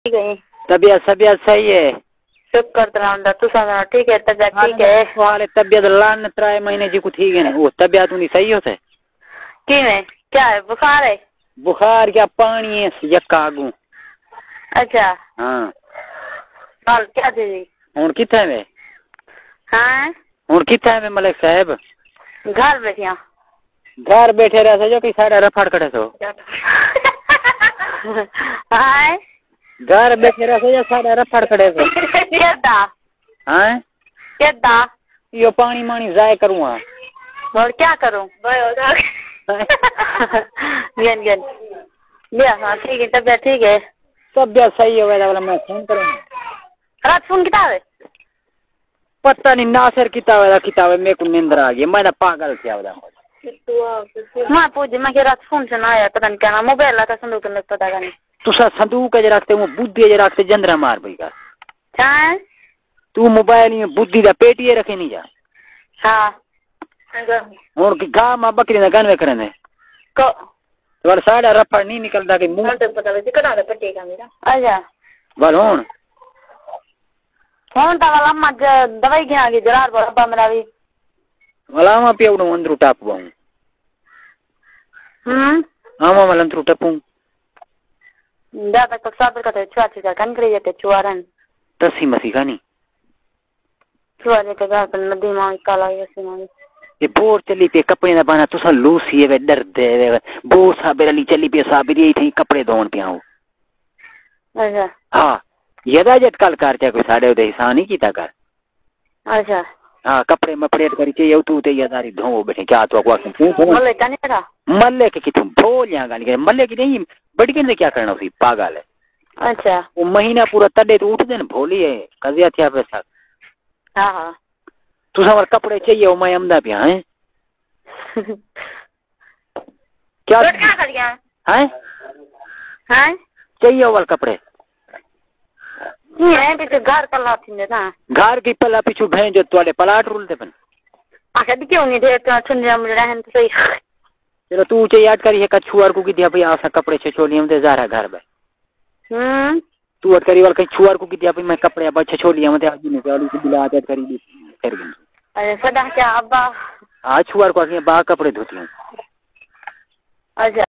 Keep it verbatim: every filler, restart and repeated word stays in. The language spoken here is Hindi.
गई तबीयत तबीयत सही है। शुक्र तरह तू सुना ठीक है तबीयत ठीक है वाले तबीयत लान त्राय महीने जी को ठीक है ना वो तबीयत उन्हीं सही होते की में क्या है बुखार है बुखार क्या पानी है यक्का आगू अच्छा हाँ कल क्या दीदी हूँ किथे में हाँ हूँ किथे में मलिक साहब घर बैठिया घर बैठे रहे जो कि साढ़े रफड़ कटे तो हाँ घर बैठे रहे जो साढ़े रफड़ कटे तो केदा हाँ केदा यो पानी मानी जाए करूँगा और क्या करूँ गन गन लिया हाँ ठीक है तबीयत ठीक है तबीयत सही है वाला मैं फोन करूँगा रात फोन किताब है पता नहीं नासिर किताब है किताब है मेरे को नींद आ गई मैं पागल किया वाला मैं पूछ मैं कि रात फोन से ना आया पता नहीं क्या मोबाइल आता संदूक में पता नहीं तू सा संदूक जे रखते वो बुद्धि जे रखते जंदरा मार पई का हाँ तू मोबाइल में बुद्धि दा पेटिए रखे नहीं जा हाँ और की गा मां बकरी ना गन करने को तो साढ़े रफड़ नहीं निकलता कि मुंह तो पता वैसे कना पट्टी का मेरा अच्छा बोल हुन फोन ता वाला मत दवाई गिना के जरार बड़ा मेरा भी वाला मा पियो अंदर टाप हूं हम्म आमा वाला अंदर टपू ज्यादा तक साबर का छुआ छुआ कन करे जाते छुआरन तसी मसी खानी छुआ ने के घर पर नदी में काला ऐसे में ये बोर चली पे कपड़े ना बना तुसा लूसी है डर दे बो साबेर अली चली पे साबेरी थी कपड़े धोन पिया अच्छा हां यदा जट कल करते कोई साडे उदे हिसाब नहीं कीता कर अच्छा हां कपड़े मपड़े करी के यू तू ते यदारी धो बैठे क्या तो को मल्ले का नहीं था मल्ले के किथु भोल या गाली मल्ले की नहीं बड़ी के क्या करना उसी पागल है अच्छा वो महीना पूरा तड़े तो उठ दे न भोली है कजिया थिया पैसा हां हां तू हमारे कपड़े चाहिए मैं अमदा पिया है क्या क्या कर गया हैं हैं चाहिए वाले कपड़े ये पीछे घर कला थी ना घर की पला पीछू भें जो तोड़े पलाट रूल दे बन आखिर भी क्यों नहीं थे तो छुंजा मुझे रहन तो सही चलो तू चे याद करी है कछुआर को की दिया भाई आसा कपड़े छछोली हम दे जा रहा घर में हम्म तू अट करी वाल कहीं छुआर को की दिया भाई मैं कपड़े अब छछोली हम दे आज नहीं वाली की बिला आदत करी दी कर गई अरे सदा क्या अब्बा आज छुआर को आके बा कपड़े धोती हूं अच्छा